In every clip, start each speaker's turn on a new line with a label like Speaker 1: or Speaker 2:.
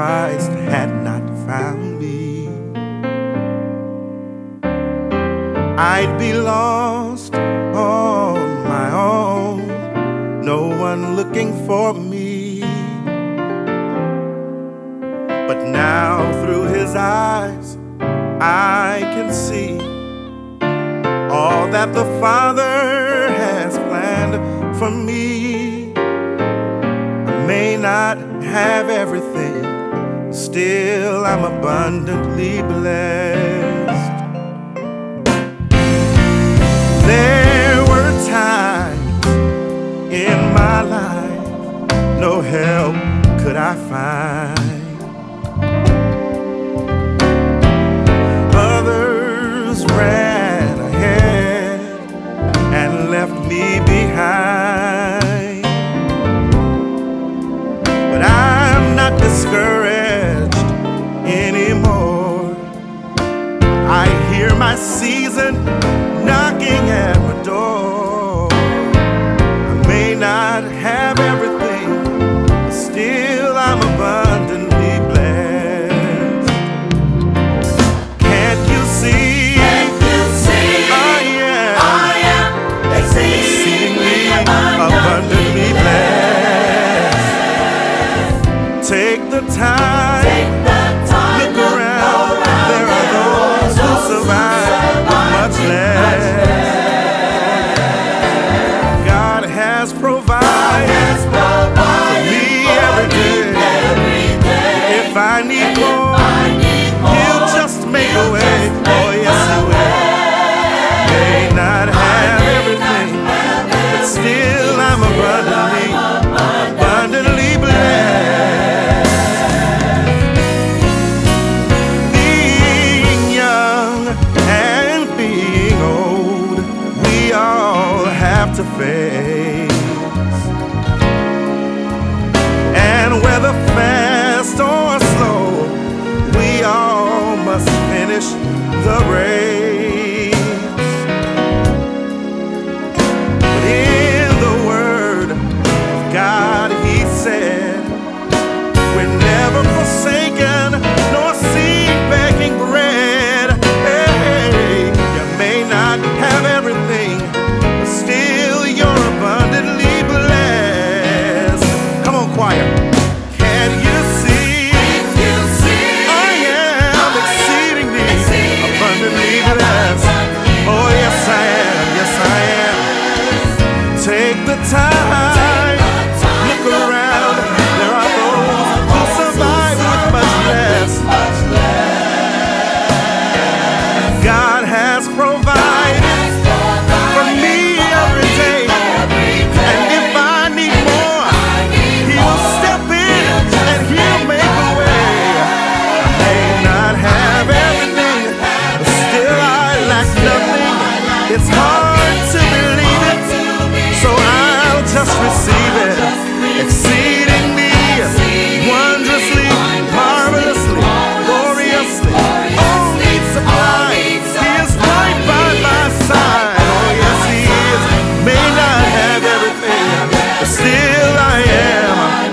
Speaker 1: Christ had not found me, I'd be lost on my own, no one looking for me. But now through his eyes I can see all that the Father has planned for me. I may not have everything, still I'm abundantly blessed. There were times in my life no help could I find. Others ran ahead and left me behind. But I'm not discouraged anymore. I hear my season knocking at my door. I may not have everything, but still I'm abundantly blessed. Can't you see?
Speaker 2: Can't you see? I am exceedingly abundantly blessed.
Speaker 1: Take the time, look around. There are those who survive with much less. God has provided for me every day. If I need more, He'll just make a way. Oh yes, He will. May not have everything, but still I'm abundantly blessed. Being young and being old, we all have to face. And whether fast or slow, we all must finish the race. But in the Word of God, He said, we're never forsaken nor seen begging bread. Hey, you may not have everything, but still you're abundantly blessed. Come on, choir. Can you see? I am exceedingly abundantly blessed. Oh yes I am, yes I am. Take the time, look around. There are those who survive with much less. God has provided for me every day, and if I need more, He will step in and He'll make a way. I may not have everything, but still I lack nothing. It's hard to believe it, so I'll just receive it. Exceedingly, wondrously, marvelously, gloriously, all needs supplied. He is right by my side. Oh yes He is. May not have everything, but still I am.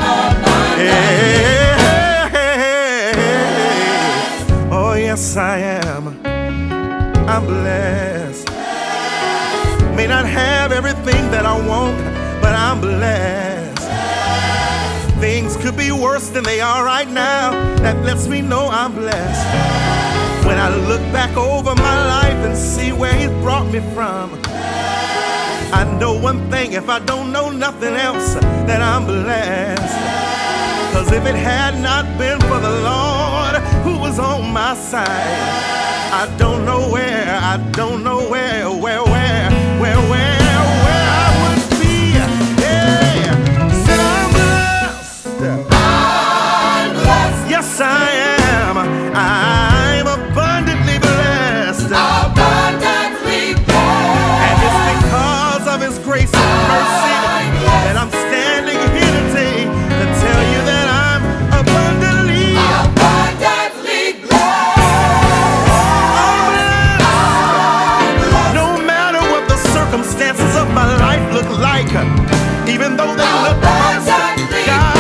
Speaker 1: Yeah. Oh yes I am. I'm blessed. May not have everything that I want, but I'm blessed. Things could be worse than they are right now. That lets me know I'm blessed. When I look back over my life and see where He's brought me from, I know one thing, if I don't know nothing else, that I'm blessed. Cause if it had not been for the Lord who was on my side, I don't know where I would be. Yeah. Said I'm blessed. Yes I am. I'm abundantly blessed. And it's because of His grace and mercy that I'm standing here today to tell you that I'm abundantly blessed. No matter what the circumstances of my life look like, even though they look months, God